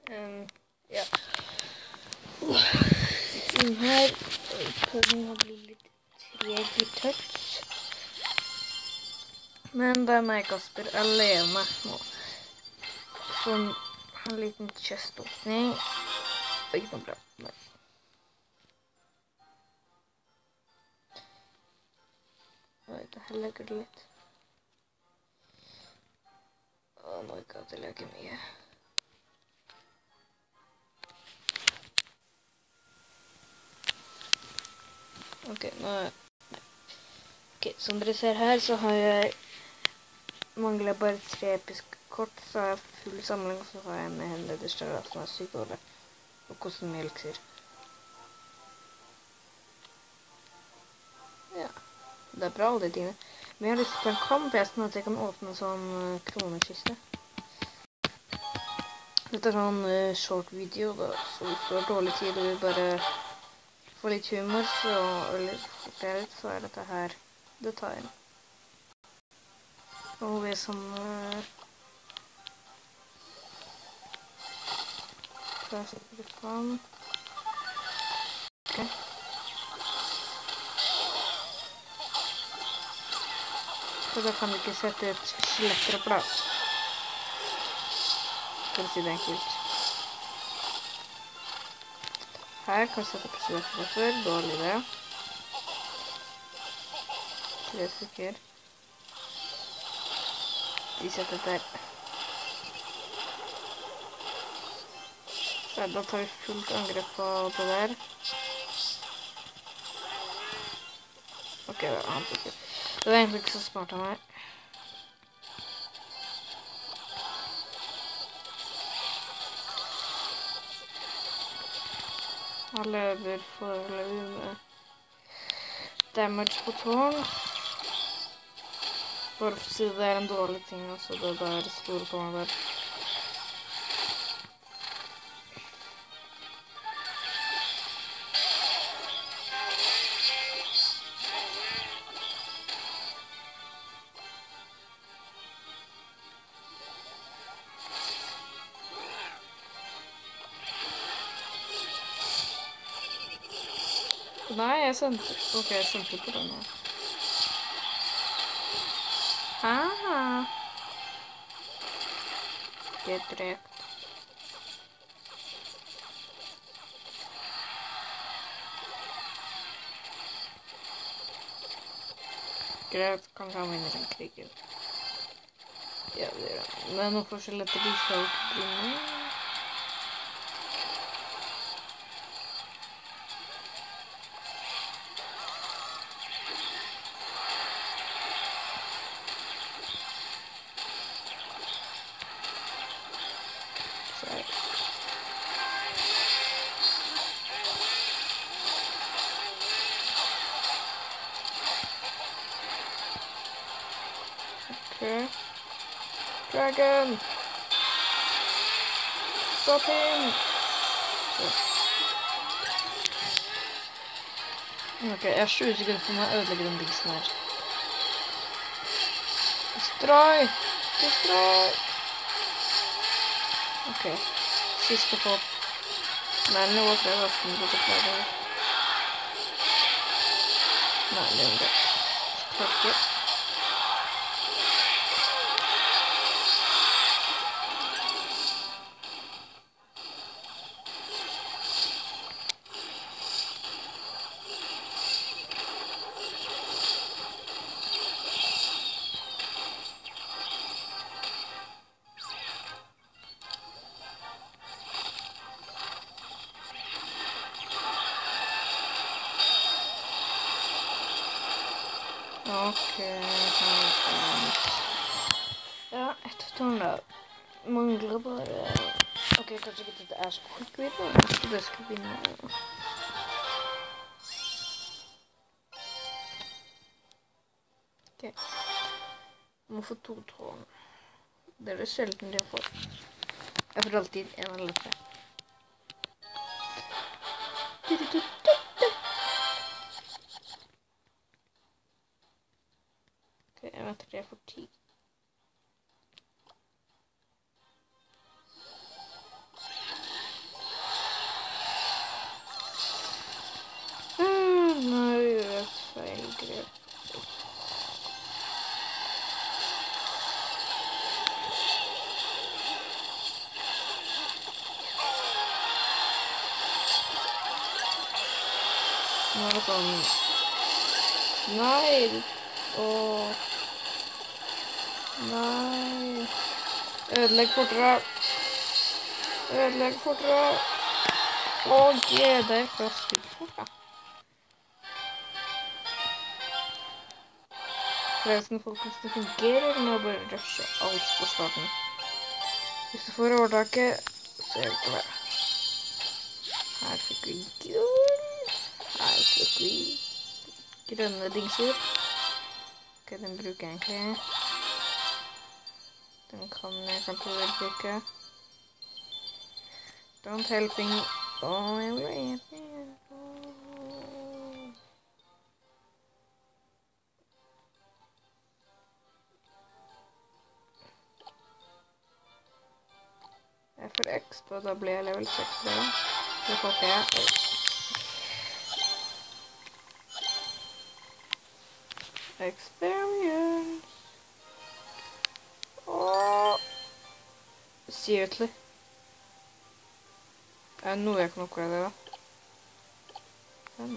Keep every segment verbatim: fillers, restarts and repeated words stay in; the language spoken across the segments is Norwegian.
Um, ja. Den her prøvningen blir litt treg i touch. Men det er meg, Kasper, alene nå. Sånn en liten chest-åpning. Ikke noe bra. Nei. Oi, det her legger det litt. Å, my god, det legger mye. Ok, nå... Nei. Ok, som dere ser her, så har jeg... Mangler bare tre episke kort, så har jeg full samling, så har jeg med henne nederst der, som er sykeholdet. Og kosten melkser. Ja, det er bra alle de tingene. Men jeg har lyst på en kamp, jeg, sånn at jeg kan åpne en sånn uh, kronekiste. Dette er sånn uh, short video, da, så hvis du har dårlig tid og vil bare få litt humor, så, eller fortelle litt, så er dette her detaljen. Og vi som uh, Klassegruppan. Ok. Så da kan du ikke sette ut skjeletter opp da. For å si det enkelt. Her kan vi sette opp skjeletter før, dårlig det. Tre stykker. De setter der. Så da tar vi fullt angrep på det der. Ok, det var han sikker. Det var egentlig ikke så smart av meg. Han lever foreløpig med damage på tårn. Bare for å si det er en dårlig ting, altså det der store tårnet der. Nei, jeg sendte... Ok, jeg sendte på den her. Ah. Det er drept. Greit, kanskje han vinner den krigen. Ja, det gjør han. Men noe forskjell etter de skal jo ikke bli med. Okay. Dragon! Stop him! Så. Ok, jeg har tjue sekunder på meg å ødelegge den bygsen her. Destroy! Destroy! Ok, siste håp. Men nå var jeg nesten gått til å klare det. Nei, det er jo det. Klart ikke. Ok, ja, ett tårn da. Mangler bare... Ok, kanskje ikke dette er så quick video, så det skal begynne. Ok. Jeg må få to tårn. Det er det sjelden jeg får. Jeg får alltid en eller tre. Ok, jeg venter til jeg får ti. noe sånn. Nei. Åh. Nei. Ødelegg fortere. Ødelegg fortere. Åh, gud, det er for sykt fort, da. Forresten, folkens, det fungerer med å bare rushe alt på starten. Hvis du får overtaket, så hjelper det. Her fikk vi gull. Her fikk vi grønne dingser. Ok, den bruker jeg egentlig. Den kan jeg kanskje vel bruke. Don't helping. Åh, jeg vil egentlig. Jeg får X på, da blir jeg level seks. Det håper jeg. Experience. Åh. Seriously. Er det noe jeg kan oppgradere da? Den.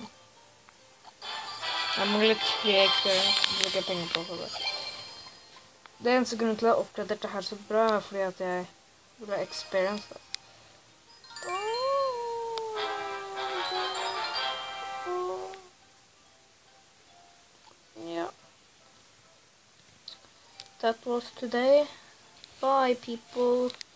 Jeg mangler tre experience. Det bruker jeg penger på for det. Det eneste grunnen til å ha oppgradert det her så bra er fordi at jeg vil ha experience da. Yeah. That was today. Bye, people.